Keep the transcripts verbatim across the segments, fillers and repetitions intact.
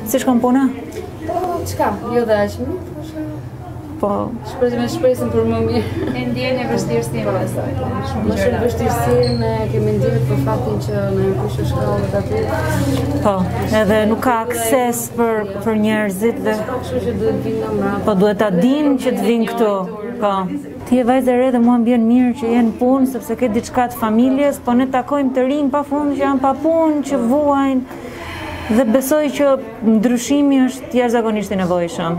Si shkon puna? Po, çka? Jo dhe aq mirë. Po. Shpresoj me shpresën për më mirë. E ndjen e vështirësinë e saj. Më shumë vështirësinë kemi ndjerë për faktin që në kushte shkallët aty. Po, edhe nuk ka akses për për njerëzit dhe Kështu që duhet vinë nga mbrapa. po duhet ta dinë që të vinë këtu. Po. Ti e vajzë e re dhe mua më bjen mirë që jenë punë sepse ke diçka të familjes, po ne takojmë të rinj pafund që janë pa punë, që vuajnë dhe besoj që ndryshimi është jashtëzakonisht i nevojshëm.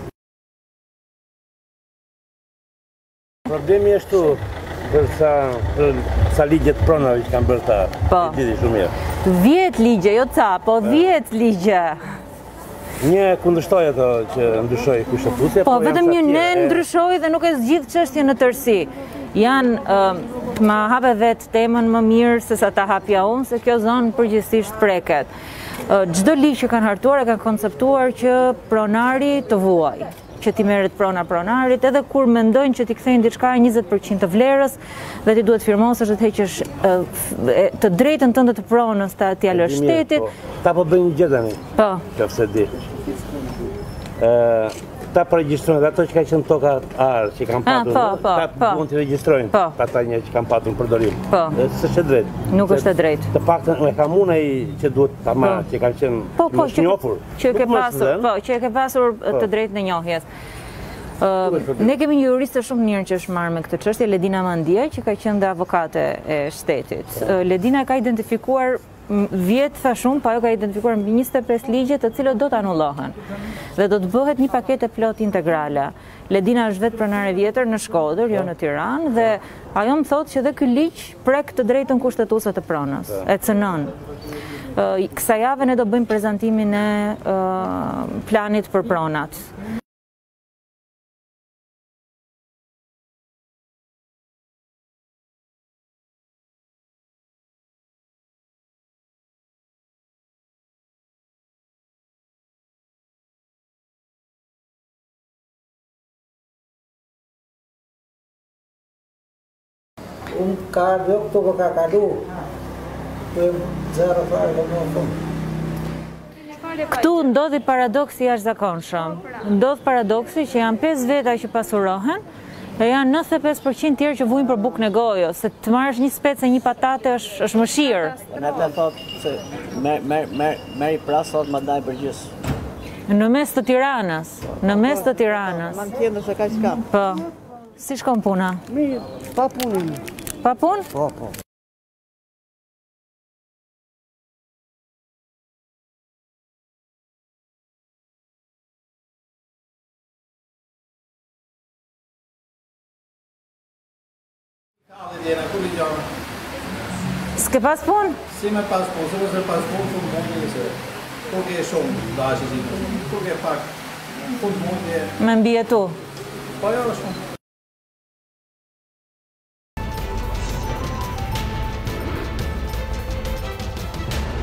Problemi është tu për sa, për sa ligjet pronave që kanë bërë ta. Po. E diti shumë mirë. Vjet ligje, jo ca, po vjet ligje. Një kundërshtoj ato që ndryshoj kushtetuesja, Po, janë vetëm sa një tjerë, ne e- ndryshoi dhe nuk e zgjidh çështjen në tërësi. Janë, uh, ma hape vetë temën më mirë se sa ta hapja unë, se kjo zonë përgjithsisht preket. Uh, Çdo ligj që kanë hartuar e kanë konceptuar që pronari të vuaj, që ti merret prona pronarit, edhe kur mendojnë që ti kthejnë diçka njëzet përqind të vlerës dhe ti duhet firmosësh dhe të heqësh uh, f- të drejtën tënde të pronës ta t'ia lësh Mirë, shtetit. po. Ta po bëjnë një gjë tani, Po. nëse di. Ë, ta përregjistrojnë ato që kanë qenë toka arë, që kanë Ah, patur, po, po, ta po. duhen të regjistrojnë, Po. ata një që kanë patur në përdorim. Po. Ë, S'është e drejtë. Nuk Se është e drejtë. Të paktën e kam unë ai që duhet ta marrë, që kanë qenë Po, po, më të njohur. që Nuk ke më është pasur, dhënë. po, që ke pasur të drejtë në njohjes. Ë, ne kemi një juriste shumë mirë që është marrë me këtë çështje, Ledina Mandia, që ka qenë dhe avokate e shtetit. Ë, Ledina ka identifikuar m, vjet tha shumë, po ajo ka identifikuar mbi njëzet e pesë ligje të cilët do të anullohen. Dhe do të bëhet një paketë plot integrale. Ledina është vetë pronare vjetër në Shkodër, jo në Tiranë, dhe ajo më thotë që dhe ky ligj prek të drejtën kushtetuese të pronës, e cënon. Ë, Kësaj jave ne do bëjmë prezantimin e ë, planit për pronat. Unë ka ardhë këtu për ka kalu, për zero farë dhe më shumë. Këtu ndodhi paradoksi jashtëzakonshëm. Ndodh paradoksi që janë pesë veta që pasurohen, dhe janë njëzet e pesë përqind tjerë që vujnë për bukë në gojë, se të marrësh një specë e një patate është, është mëshirë. Në të thotë se meri prasë thotë më daj përgjys. Në mes të Tiranës, në mes të Tiranës. Ma në tjendë se ka që ka. Po, si shkon puna? Mirë, pa punin. Pa punë? Po, po. S'ke pas punë? Si me pas punë, se mëse pas punë, punë mundje se kur ke shumë dashë si punë, kur ke pak punë mundje, Me mbijetu. po jo shumë.